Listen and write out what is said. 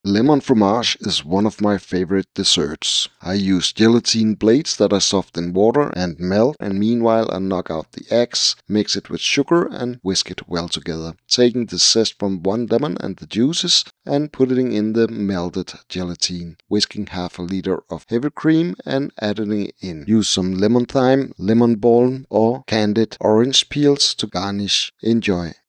Lemon fromage is one of my favorite desserts. I use gelatine blades that I soft in water and melt, and meanwhile I knock out the eggs, mix it with sugar and whisk it well together, taking the zest from one lemon and the juices and putting in the melted gelatine, whisking half a liter of heavy cream and adding it in. Use some lemon thyme, lemon balm or candied orange peels to garnish. Enjoy.